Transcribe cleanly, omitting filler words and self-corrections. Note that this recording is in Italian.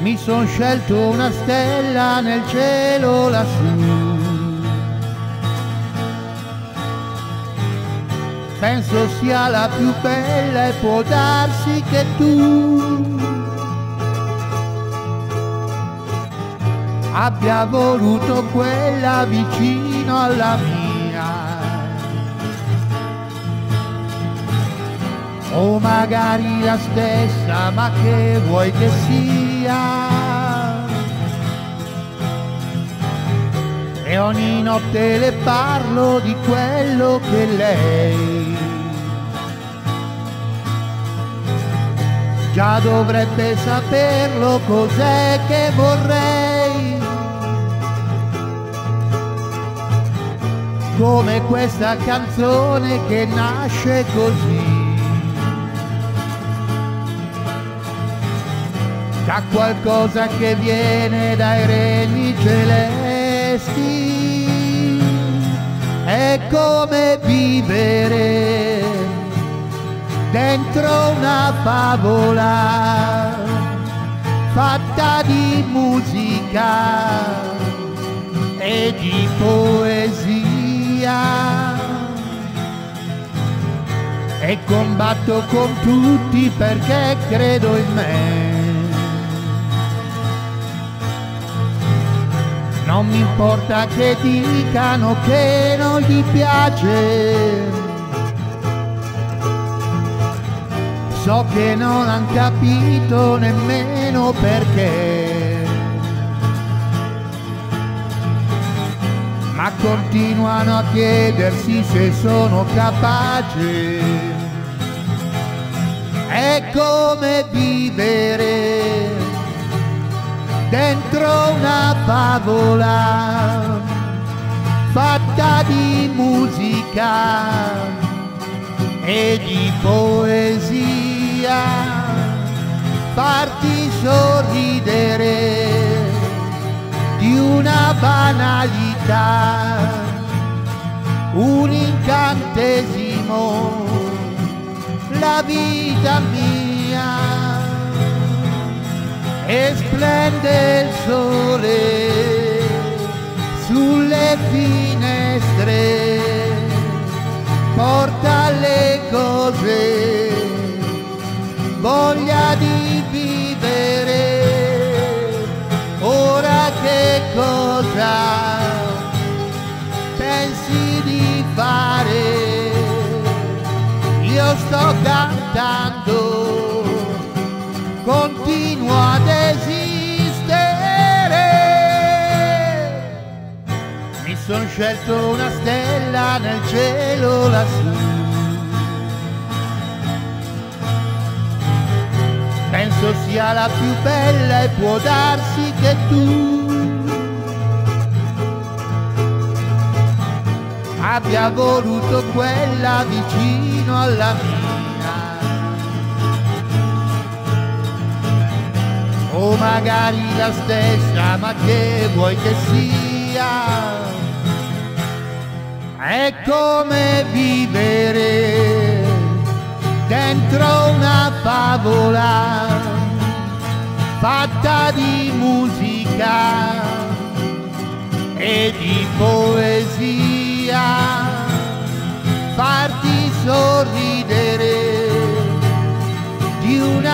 Mi son scelto una stella nel cielo lassù. Penso sia la più bella e può darsi che tu abbia voluto quella vicino alla mia, o magari la stessa, ma che vuoi che sia? E ogni notte le parlo di quello che lei già dovrebbe saperlo, cos'è che vorrei. Come questa canzone che nasce così, c'ha qualcosa che viene dai regni celesti. È come vivere dentro una favola fatta di musica e di poesia, e combatto con tutti perché credo in me. Non mi importa che dicano che non gli piace, so che non han capito nemmeno perché, ma continuano a chiedersi se sono capace. È come vivere dentro una favola fatta di musica e di poesia, farti sorridere di una banalità, un incantesimo, la vita mia. E splende il sole sulle finestre, porta le cose, voglia di vivere. Ora che cosa pensi di fare? Io sto cantando, continuo ad esistere. Mi son scelto una stella nel cielo lassù. Penso sia la più bella e può darsi che tu abbia voluto quella vicino alla mia, o magari la stessa, ma che vuoi che sia? È come vivere dentro una favola fatta di musica e di poesia, farti sorridere di una